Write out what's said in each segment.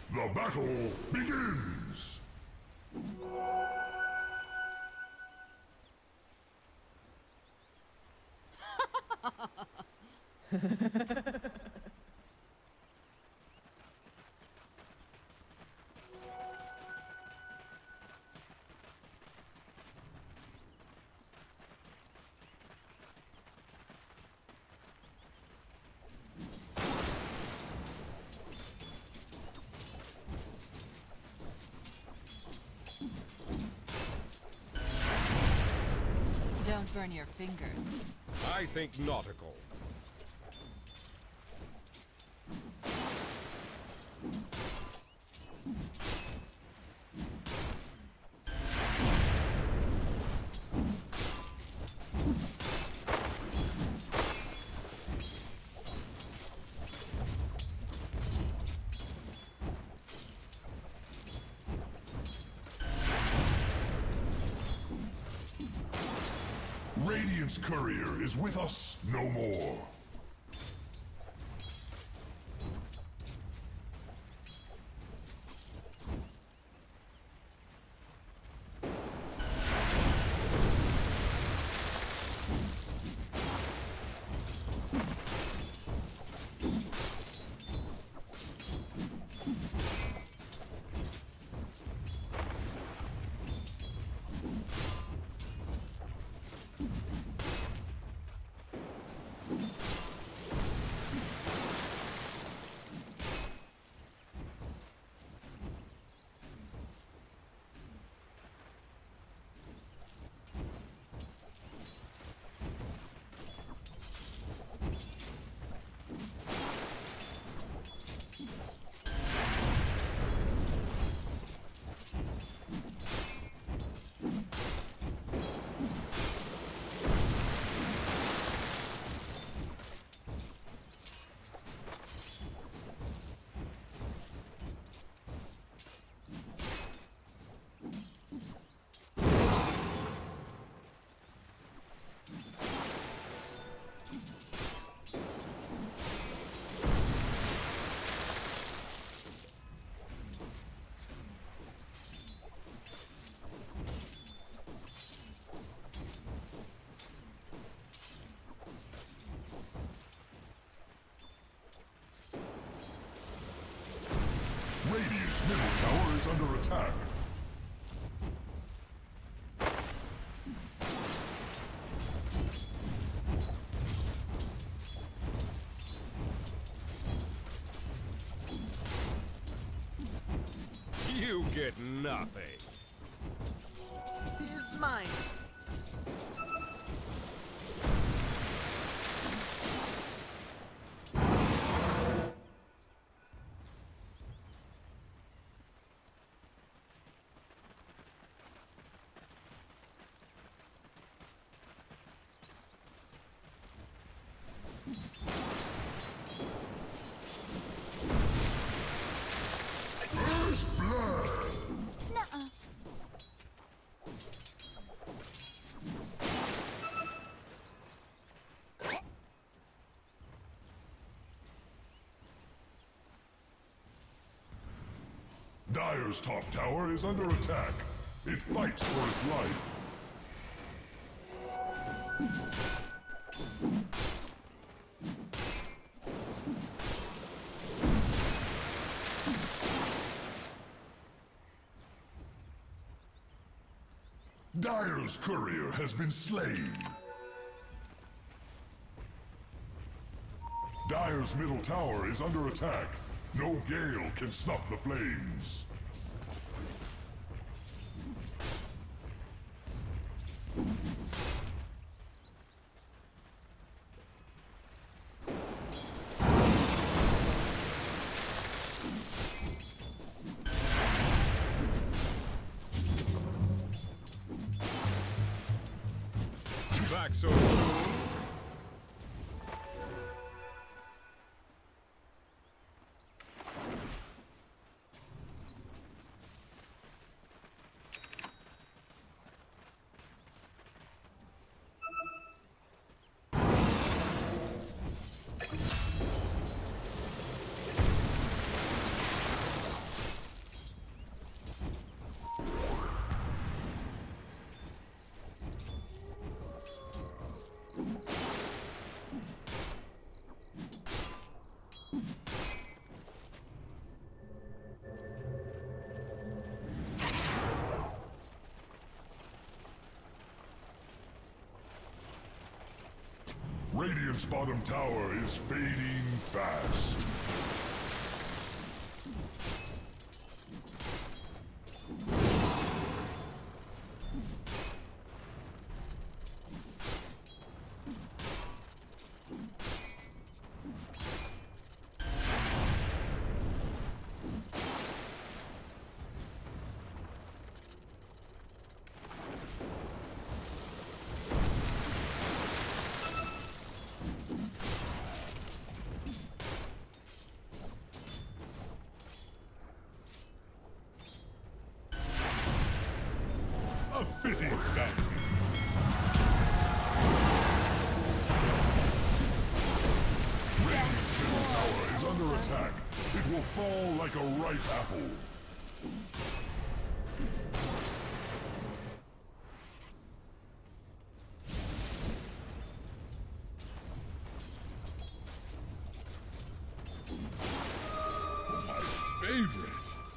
The battle begins! Don't burn your fingers. I think nautical. Radiant's courier is with us no more. Radiant's middle tower is under attack. You get nothing. Is mine. First blood! Nuh-uh. Dire's top tower is under attack. It fights for its life. Dire's courier has been slain. Dire's middle tower is under attack. No gale can snuff the flames. Back so soon. Radiant's bottom tower is fading fast. A fitting bounty. Radiant's middle tower is under attack. It will fall like a ripe apple. My favorite.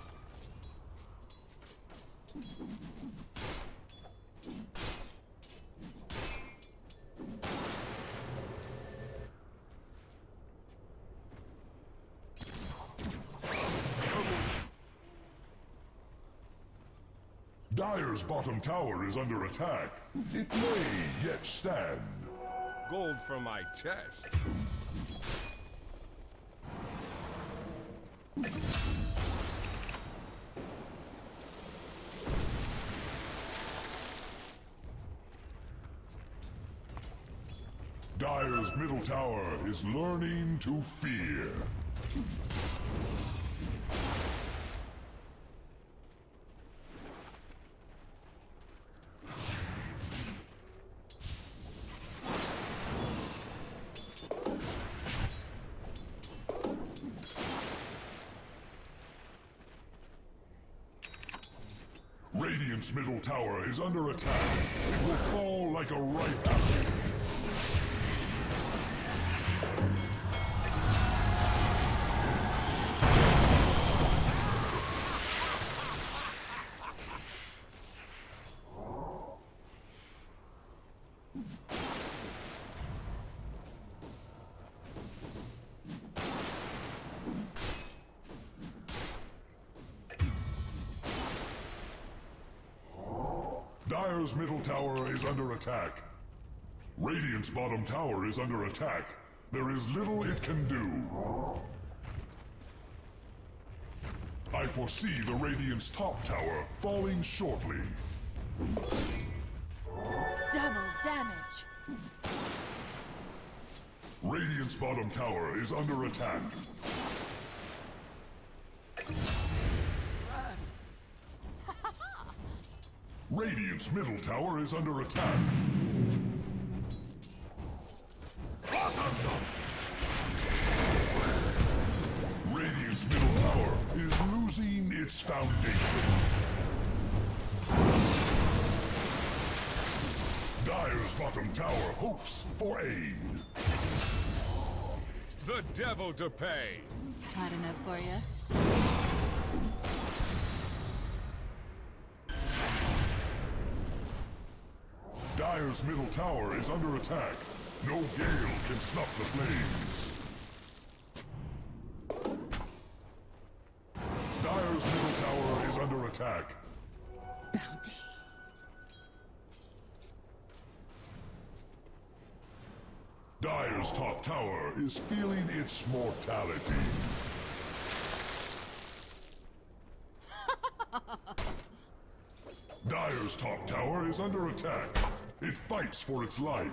Dire's bottom tower is under attack. It may yet stand. Gold from my chest. Dire's middle tower is learning to fear. Radiant's middle tower is under attack. It will fall like a ripe apple. Dire's middle tower is under attack. Radiant's bottom tower is under attack. There is little it can do. I foresee the Radiant's top tower falling shortly. Double damage. Radiant's bottom tower is under attack. Radiant's middle tower is under attack. Radiant's middle tower is losing its foundation. Dire's bottom tower hopes for aid. The devil to pay. Hot enough for you? Dire's middle tower is under attack. No gale can snuff the flames. Dire's middle tower is under attack. Bounty. Dire's top tower is feeling its mortality. Dire's top tower is under attack. It fights for its life.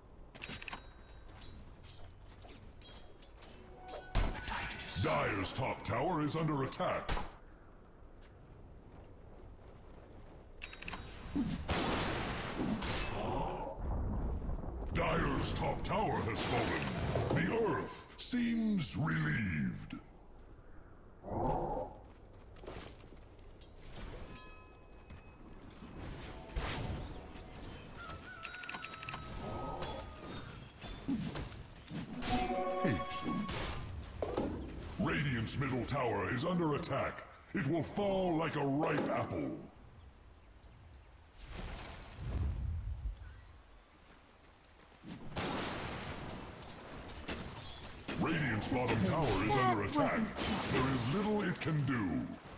Dire's top tower is under attack. Dire's top tower has fallen. The earth seems relieved. Haste. Radiant's middle tower is under attack. It will fall like a ripe apple. Radiant's bottom tower is under attack. There is little it can do.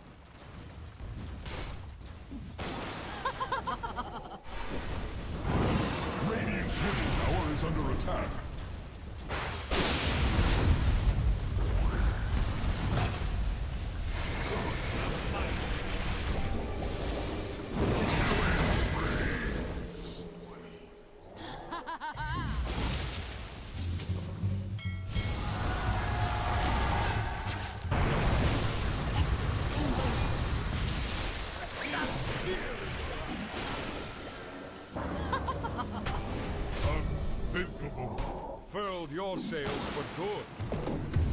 Radiant's middle tower is under attack. Unthinkable. Furled your sails for good.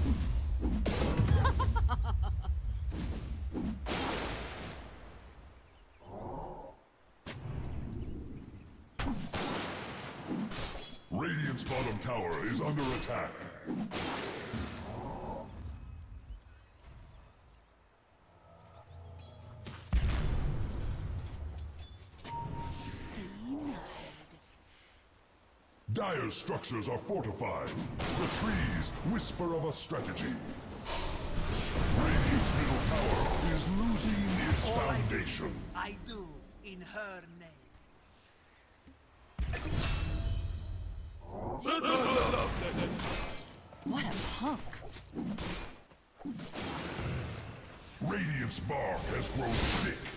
Radiant's bottom tower is under attack. Dire's structures are fortified. The trees whisper of a strategy. Radiant's middle tower is losing its foundation. I do in her name. What a punk. Radiant's bark has grown thick.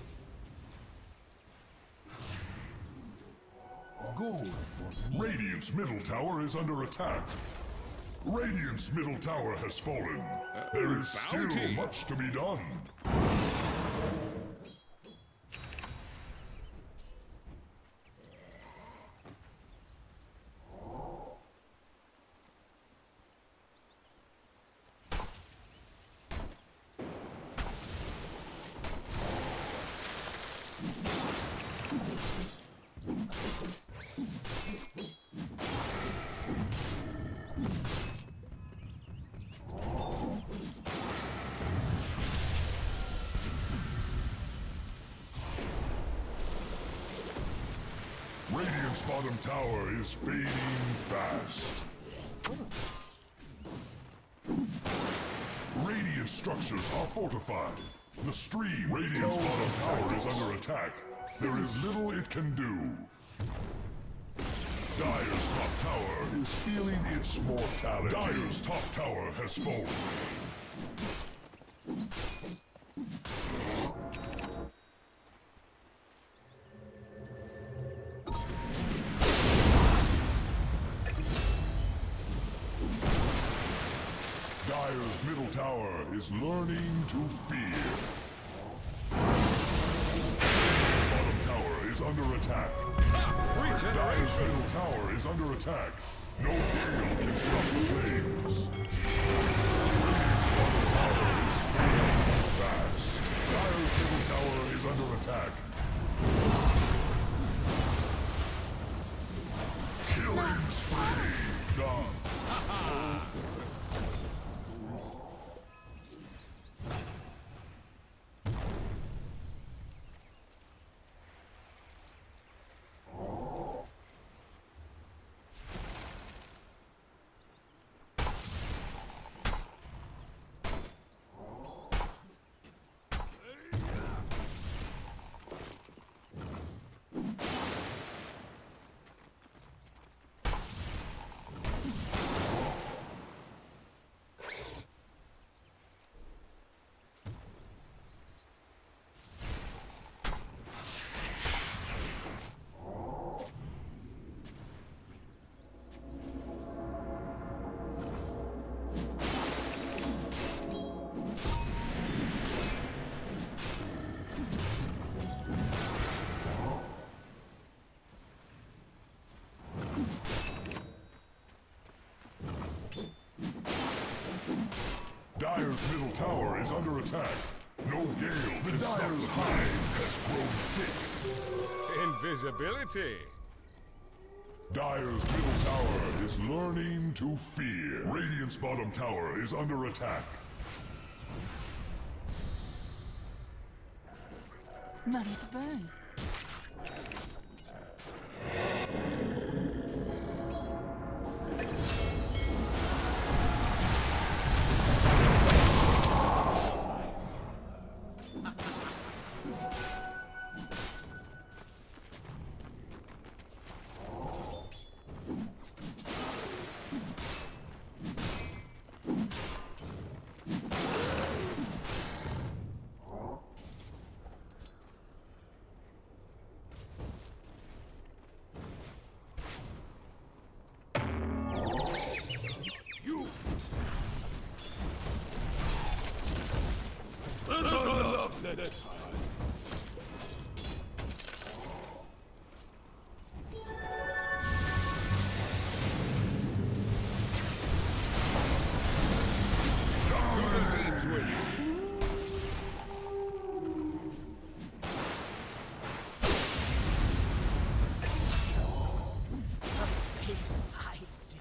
Gold for me. Radiant's middle tower is under attack. Radiant's middle tower has fallen. There is still bounty. much to be done. Radiant's bottom tower is fading fast. Radiant structures are fortified. The stream Radiant's bottom tower is under attack. There is little it can do. Dire's top tower is feeling its mortality. Dire's top tower has fallen. Dire's middle tower is learning to fear. Dire's bottom tower is under attack. Dire's middle tower is under attack. No gale can stop the flames. Radiant's bottom tower is fading fast. Dire's middle tower is under attack. Killing spree. Done. Dire's middle tower is under attack. No gale. The Dire's hide has grown thick. Invisibility. Dire's middle tower is learning to fear. Radiant's bottom tower is under attack. Money to burn. This I see.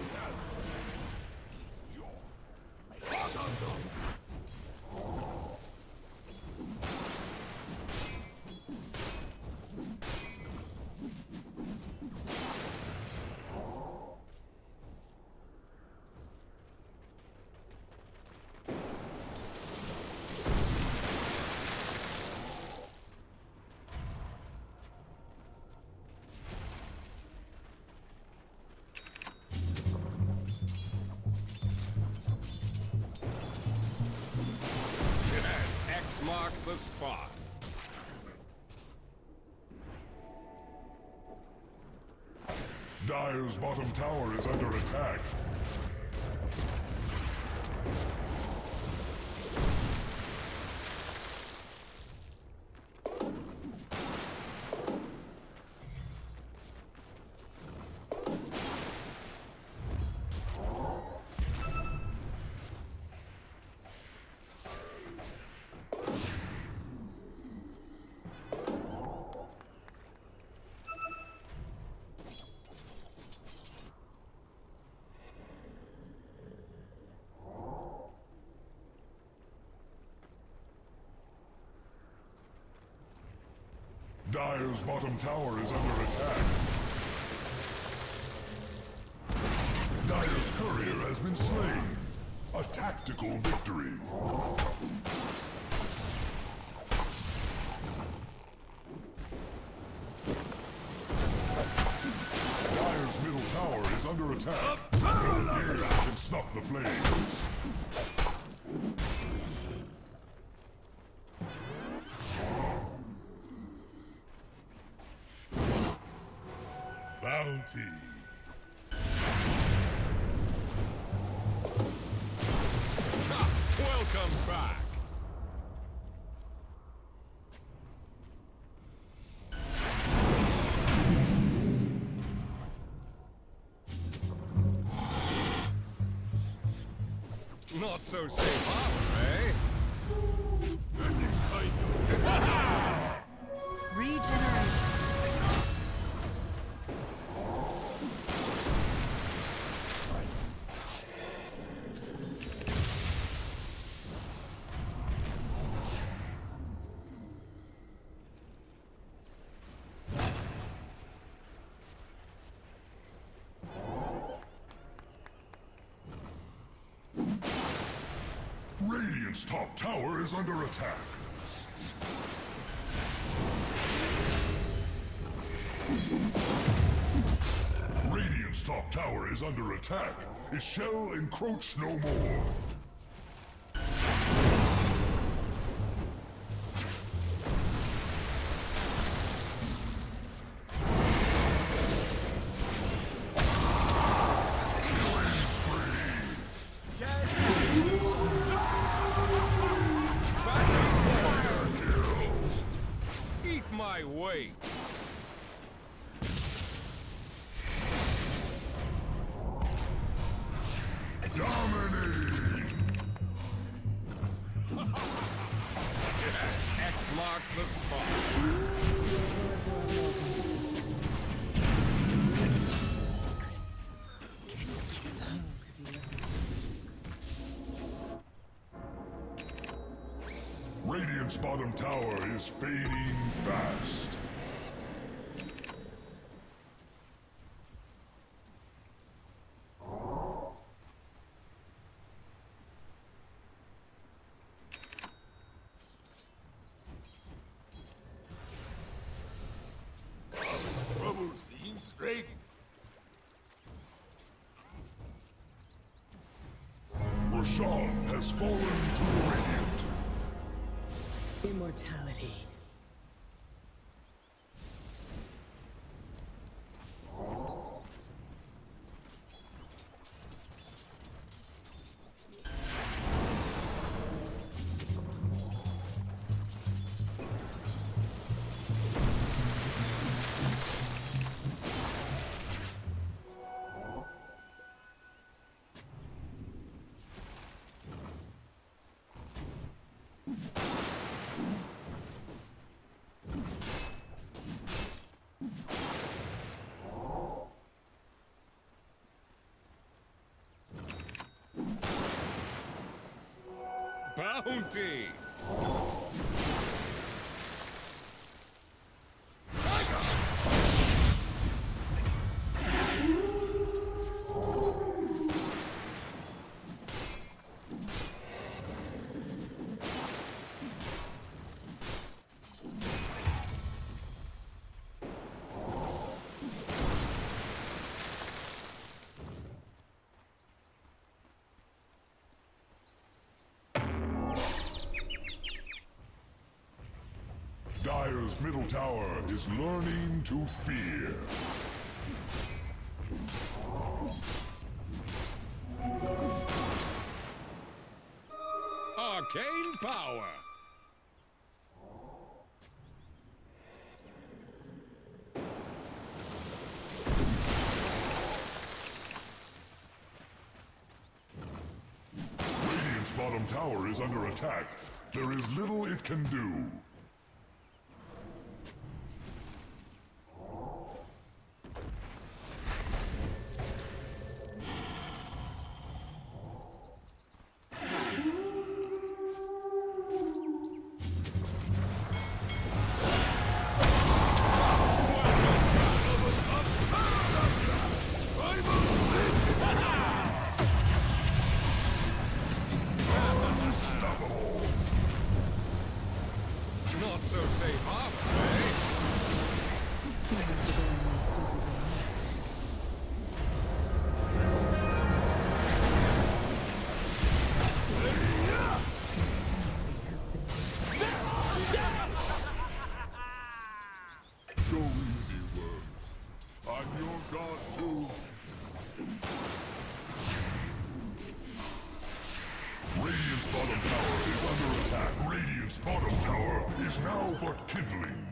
X marks the spot. Dire's bottom tower is under attack. Dire's bottom tower is under attack. Dire's courier has been slain. A tactical victory. Dire's middle tower is under attack. No gale can snuff the flames. Bounty. Welcome back. Not so safe harbor, eh? Regeneration. Radiant's top tower is under attack. Radiant's top tower is under attack. It shall encroach no more. Eat my weight. Dominating! X marks the spot. Secrets. Radiant's bottom tower is fading fast. Trouble seems straight. Roshan has fallen to the Radiant. Immortality. Bounty! Dire's middle tower is learning to fear. Arcane power! Radiant's bottom tower is under attack. There is little it can do. Not so safe harbor, eh? Go easy, worms. I'm your god too. Radiant's bottom tower is under attack. Radiant's bottom tower is now but kindling.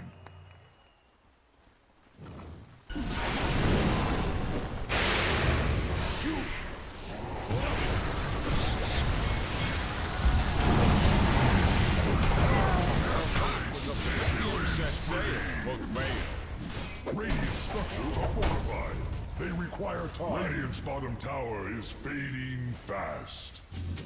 Radiant structures are fortified. They require time. Radiant's bottom tower is fading fast.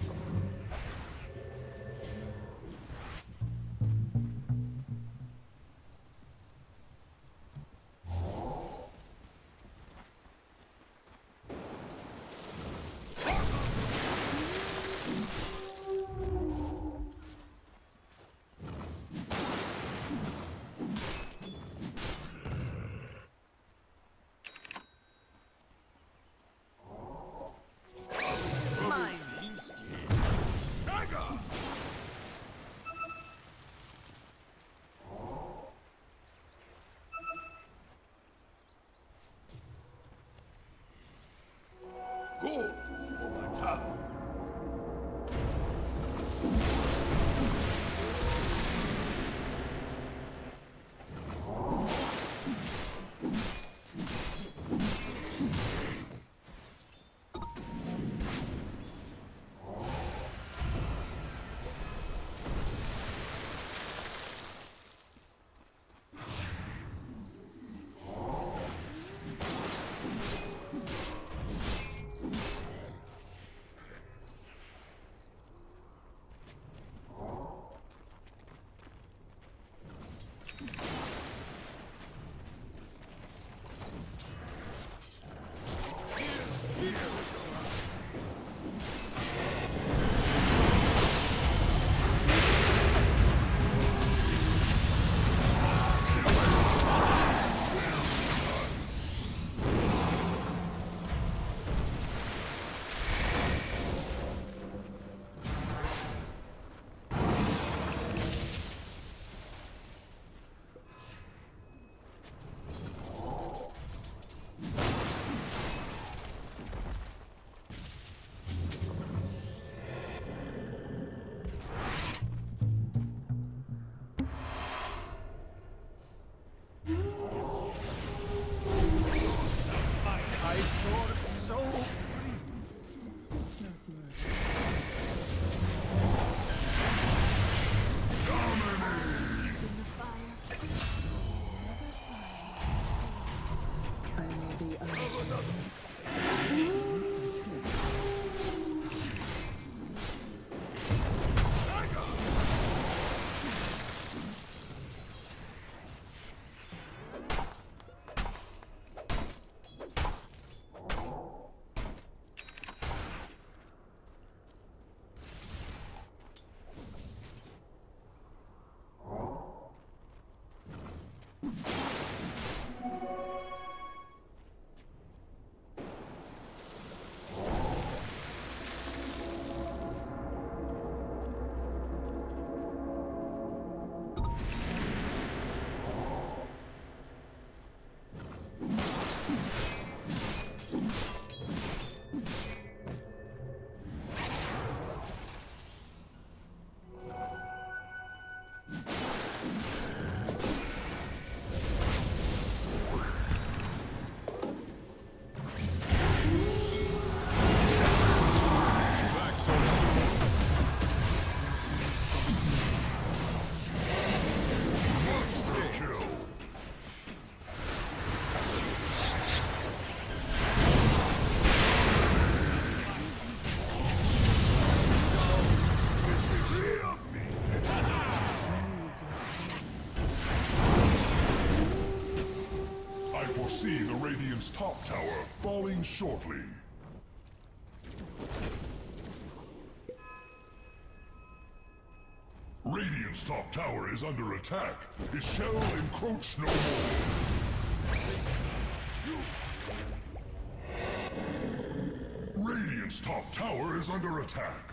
Go for my tower. Radiant's top tower falling shortly. Radiant's top tower is under attack. It shall encroach no more. Radiant's top tower is under attack.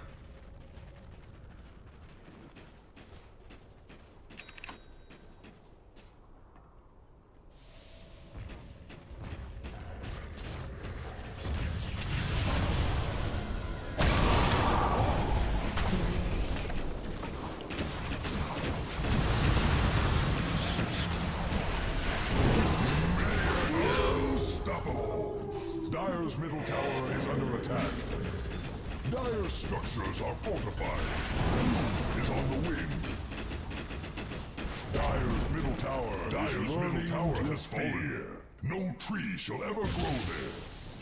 Dire's middle tower is under attack. Dire's structures are fortified. Doom is on the wing. Dire's middle tower has fallen. No tree shall ever grow there.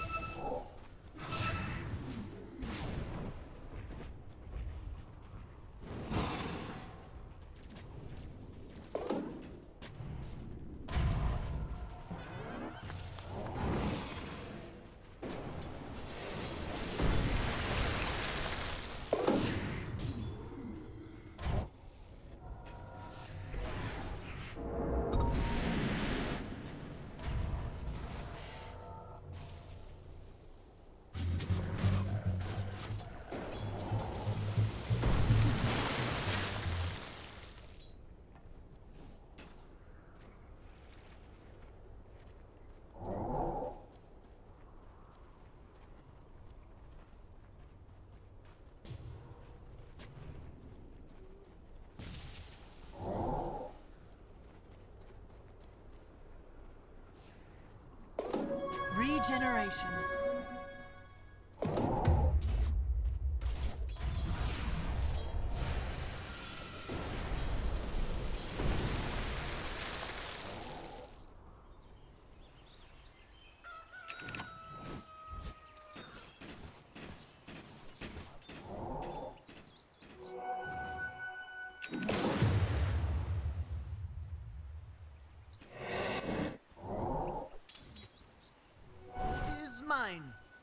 Regeneration. Mine.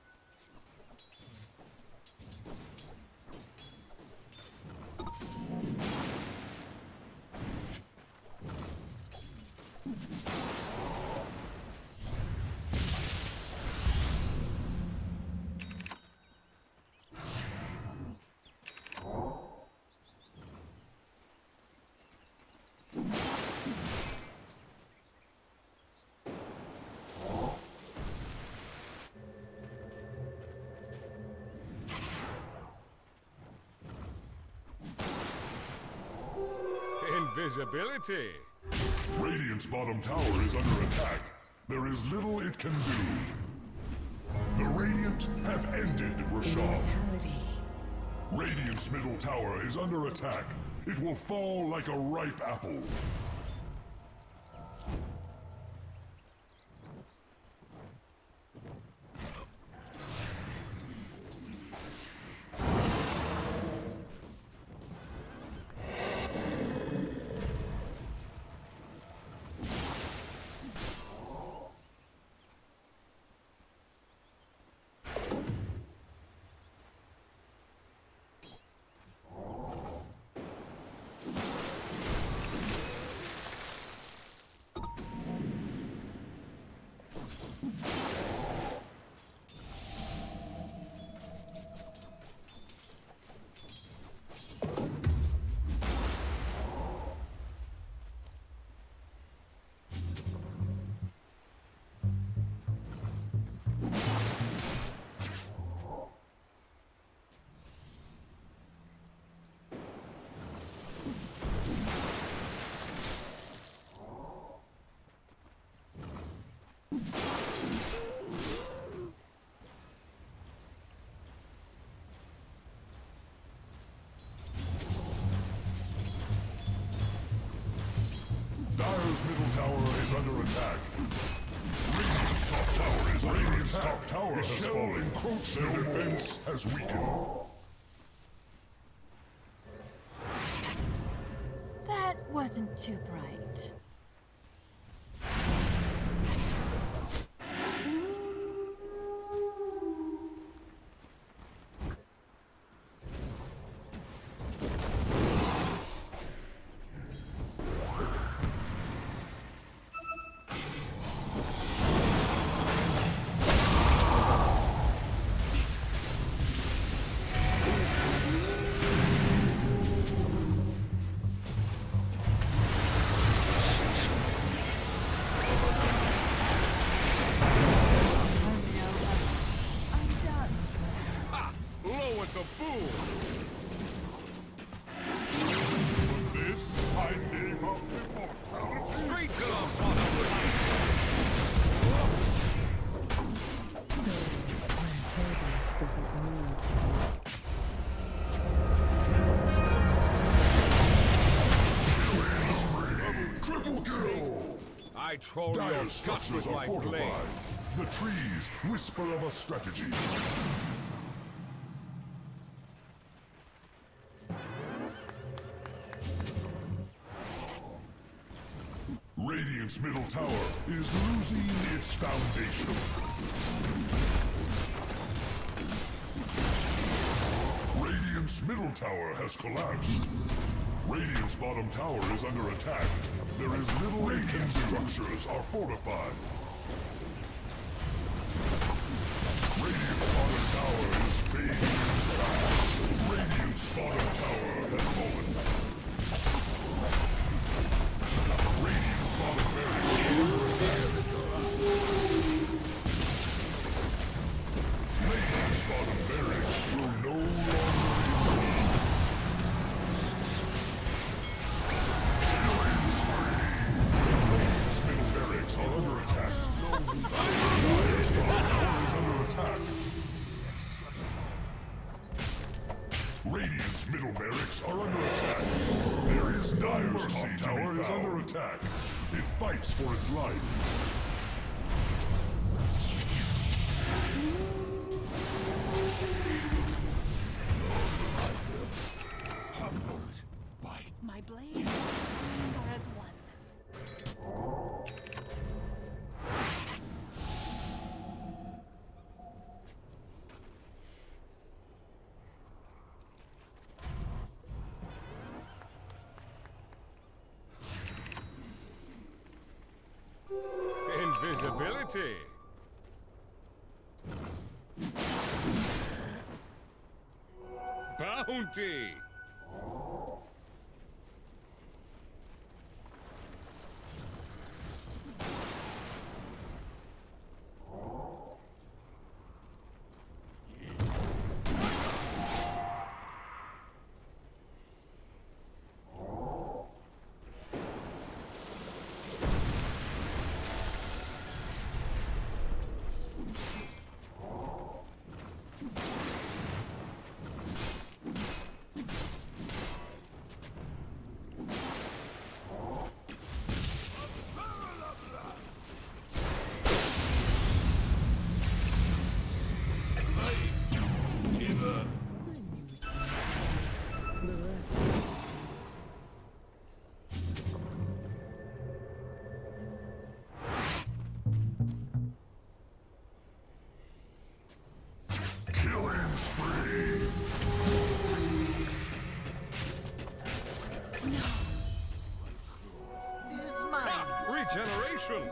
Invisibility. Radiant's bottom tower is under attack. There is little it can do. The Radiant have ended Rashad. Radiant's middle tower is under attack. It will fall like a ripe apple. Dire's middle tower is under attack. Radiant's top tower is under attack. Top tower has fallen. Their defense has weakened. That wasn't too bright. with the fool! For this, I name up immortality. Straight to the bottom! Doesn't need to be. Triple kill! I troll your Dire guts structures with are my fortified. blade. The trees whisper of a strategy. Radiant's middle tower is losing its foundation. Radiant's middle tower has collapsed. Radiant's bottom tower is under attack. There is little Radiant structures are fortified. Radiant's bottom tower is fading fast. Radiant's bottom tower has fallen. Radiant's bottom barracks are under attack. Radiant's bottom barracks will no longer remain. Killing spree! Radiant's middle barracks are under attack. Dire's top tower is under attack. Radiant's middle barracks are under attack. There is Dire's top tower is under attack. It fights for its life. My blade is stronger as one. Invisibility! Bounty! Killing spree! This is mine. Regeneration!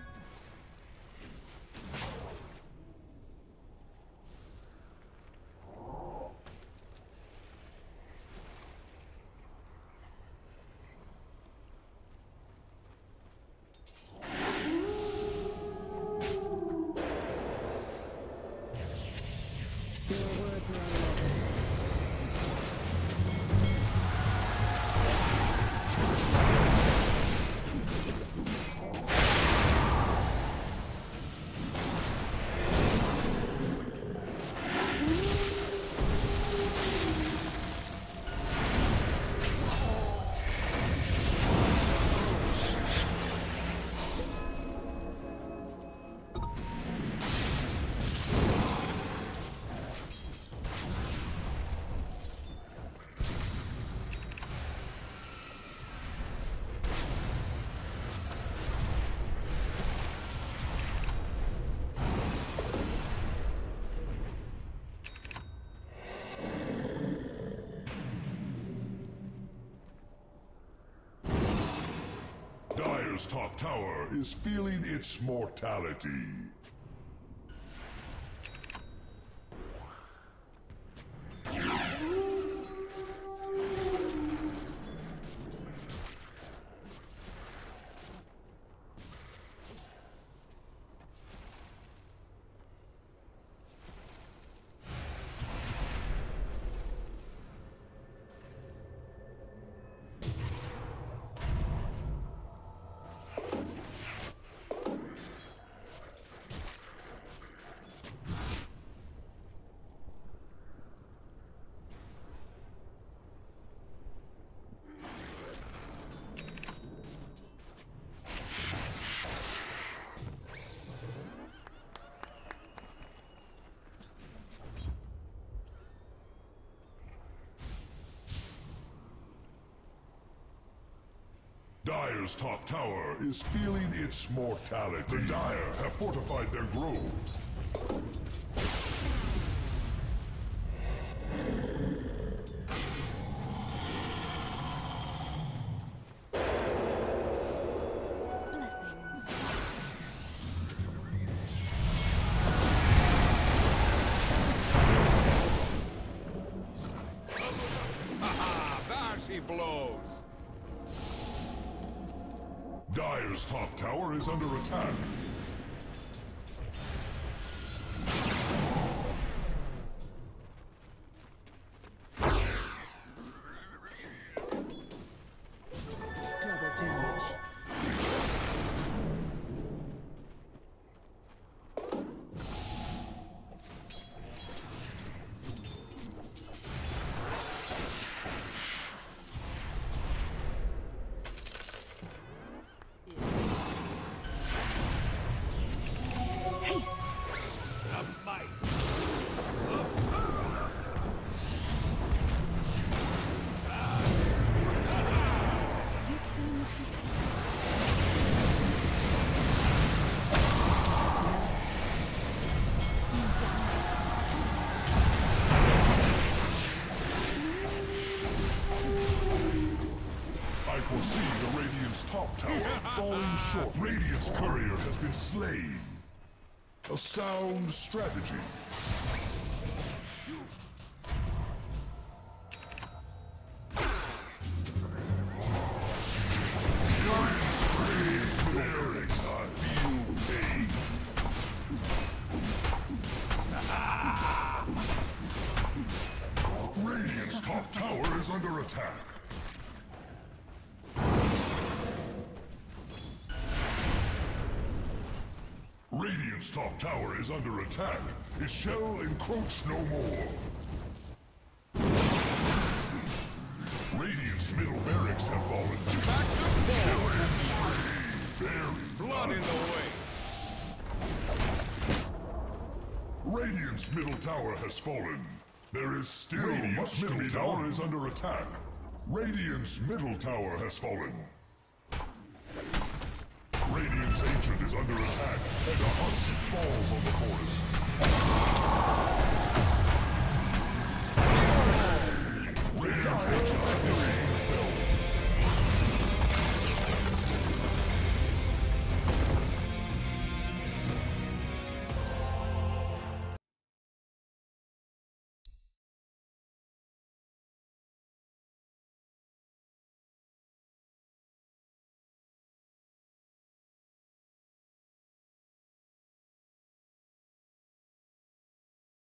Your words are unloving. Dire's top tower is feeling its mortality. Dire's top tower is feeling its mortality. The Dire have fortified their grove. Blessings. There she blows. Dire's top tower is under attack. Double damage. Haste. The might. You came to I foresee the Radiant's top tower falling short. Radiant's courier has been slain. A sound strategy. Radiant's barracks, I feel pain. Radiant's top tower is under attack. Radiant's top tower is under attack. It shall encroach no more. Radiant's middle barracks have fallen. Back to Killing spree. Very blood in the way. Radiant's middle tower has fallen. There is still Radiant's middle tower is under attack. Radiant's middle tower has fallen. Radiant's ancient is under attack, and a hush falls on the forest.